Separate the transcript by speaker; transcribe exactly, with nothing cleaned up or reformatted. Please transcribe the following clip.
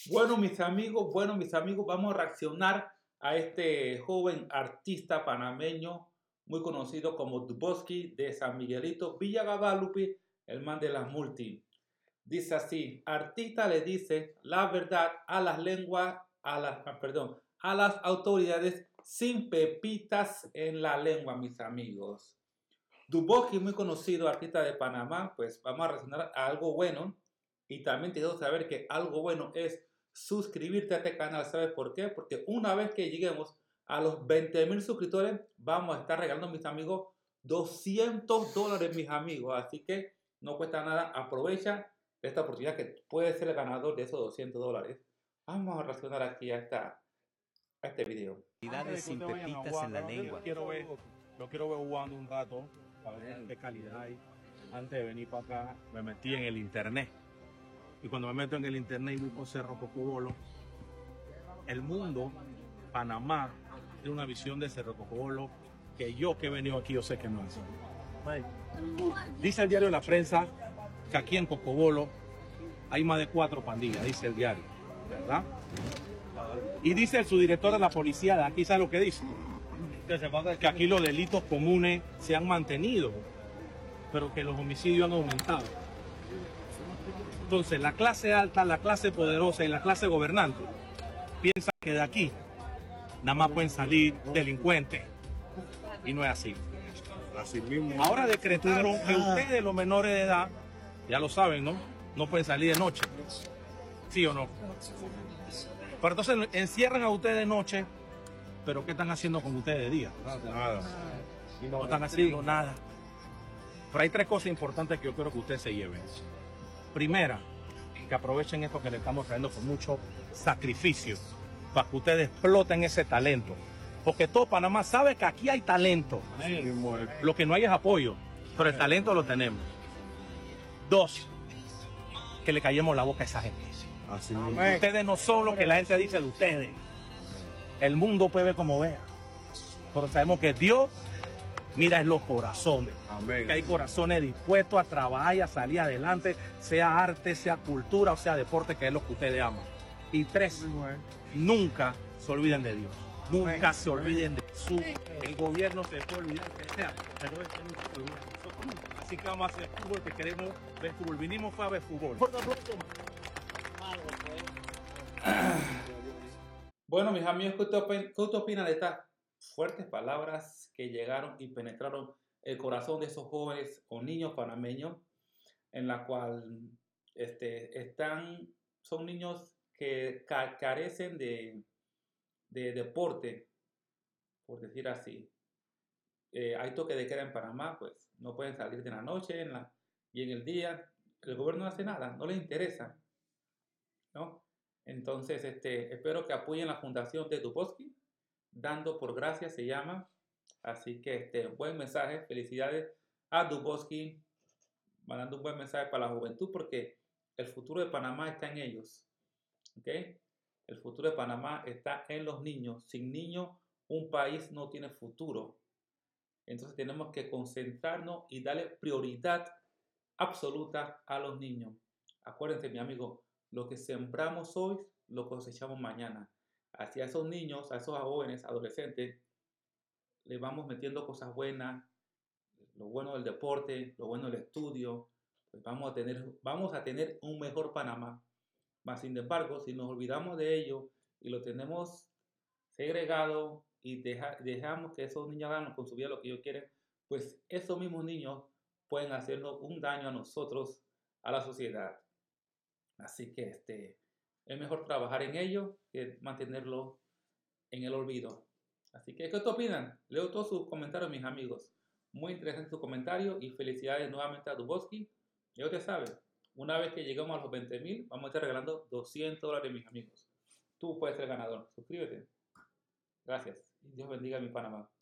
Speaker 1: Bueno, mis amigos, bueno, mis amigos, vamos a reaccionar a este joven artista panameño muy conocido como Duboski de San Miguelito, Villa Guadalupe, el man de las multi. Dice así: artista le dice la verdad a las lenguas, a las, ah, perdón, a las autoridades sin pepitas en la lengua, mis amigos. Duboski, muy conocido artista de Panamá, pues vamos a reaccionar a algo bueno y también te debo saber que algo bueno es suscribirte a este canal. ¿Sabes por qué? Porque una vez que lleguemos a los veinte mil suscriptores, vamos a estar regalando a mis amigos doscientos dólares, mis amigos. Así que no cuesta nada. Aprovecha esta oportunidad que puedes ser el ganador de esos doscientos dólares. Vamos a reaccionar aquí a, esta, a este video.
Speaker 2: Sin pepitas en la lengua.
Speaker 3: Quiero ver, yo quiero ver jugando un rato, a ver qué calidad hay. Antes de venir para acá, me metí en el internet. Y cuando me meto en el internet y busco Cerro Cocobolo, el mundo, Panamá, tiene una visión de Cerro Cocobolo que yo que he venido aquí, yo sé que no es. Dice el diario La Prensa que aquí en Cocobolo hay más de cuatro pandillas, dice el diario, ¿verdad? Y dice el subdirector de la policía de aquí, ¿sabe lo que dice? Que aquí los delitos comunes se han mantenido, pero que los homicidios han aumentado. Entonces, la clase alta, la clase poderosa y la clase gobernante piensan que de aquí nada más pueden salir delincuentes. Y no es así. Así mismo. Ahora decretaron que ustedes, los menores de edad, ya lo saben, ¿no? No pueden salir de noche. ¿Sí o no? Pero entonces encierran a ustedes de noche, pero ¿qué están haciendo con ustedes de día? Nada. No están haciendo nada. Pero hay tres cosas importantes que yo quiero que ustedes se lleven. Primera, que aprovechen esto que le estamos trayendo con mucho sacrificio para que ustedes exploten ese talento. Porque todo Panamá sabe que aquí hay talento. Lo que no hay es apoyo, pero el talento lo tenemos. Dos, que le callemos la boca a esa gente. Así ustedes no son lo que la gente dice de ustedes. El mundo puede ver como vea. Pero sabemos que Dios mira en los corazones. Amén. Que hay corazones dispuestos a trabajar y a salir adelante, sea arte, sea cultura o sea deporte, que es lo que ustedes aman. Y tres, nunca se olviden de Dios. Nunca se olviden de su. El gobierno se puede olvidar que sea, pero este nunca se olvida de nosotros. Así que vamos a hacer fútbol, que queremos ver fútbol. Vinimos fue a ver fútbol.
Speaker 1: Bueno, mis amigos, ¿qué ustedes opinan de estas fuertes palabras que llegaron y penetraron el corazón de esos jóvenes o niños panameños, en la cual este, están, son niños que ca carecen de, de deporte, por decir así? Eh, hay toque de queda en Panamá, pues no pueden salir de la noche en la, y en el día el gobierno no hace nada, no les interesa, ¿no? Entonces, este, espero que apoyen la fundación de Duboski, Dando por Gracia se llama. Así que este buen mensaje, felicidades a Duboski, mandando un buen mensaje para la juventud, porque el futuro de Panamá está en ellos. ¿Okay? El futuro de Panamá está en los niños. Sin niños, un país no tiene futuro. Entonces tenemos que concentrarnos y darle prioridad absoluta a los niños. Acuérdense, mi amigo, lo que sembramos hoy, lo cosechamos mañana. Hacia esos niños, a esos jóvenes, adolescentes, les vamos metiendo cosas buenas, lo bueno del deporte, lo bueno del estudio, pues vamos a tener, vamos a tener un mejor Panamá. Mas, sin embargo, si nos olvidamos de ello y lo tenemos segregado y deja, dejamos que esos niños hagan con su vida lo que ellos quieren, pues esos mismos niños pueden hacernos un daño a nosotros, a la sociedad. Así que este, es mejor trabajar en ello que mantenerlo en el olvido. Así que, ¿qué te opinan? Leo todos sus comentarios, mis amigos. Muy interesante su comentario y felicidades nuevamente a Duboski. Ya usted sabe, una vez que lleguemos a los veinte mil, vamos a estar regalando doscientos dólares, mis amigos. Tú puedes ser el ganador. Suscríbete. Gracias. Dios bendiga a mi Panamá.